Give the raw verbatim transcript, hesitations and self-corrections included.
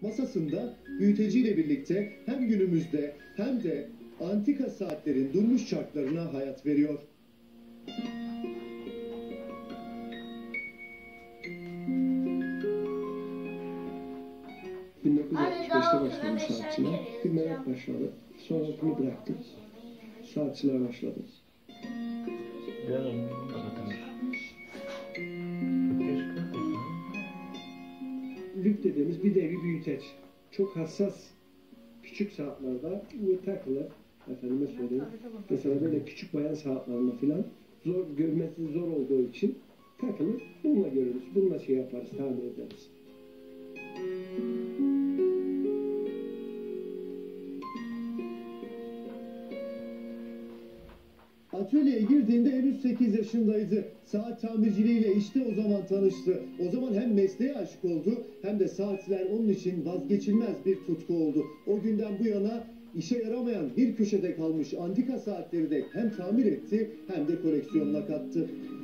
Masasında büyüteciyle birlikte hem günümüzde hem de antika saatlerin durmuş çarklarına hayat veriyor. bin dokuz yüz altmış beşte başladım saatçılığa. Bir merak başladı. Sonra bunu bıraktım. Saatçılığa başladım. Lüp dediğimiz bir nevi büyüteç. Çok hassas küçük saatlerde bu takılır. Efendime söyleyeyim. Mesela böyle küçük bayan saatlerinde filan zor, görmesi zor olduğu için takılır. Bununla görürüz. Bununla şey yaparız, tamir ederiz. Atölyeye girdiğinde henüz sekiz yaşındaydı. Saat tamirciliğiyle işte o zaman tanıştı. O zaman hem mesleğe aşık oldu hem de saatler onun için vazgeçilmez bir tutku oldu. O günden bu yana işe yaramayan bir köşede kalmış antika saatleri de hem tamir etti hem de koleksiyonuna kattı.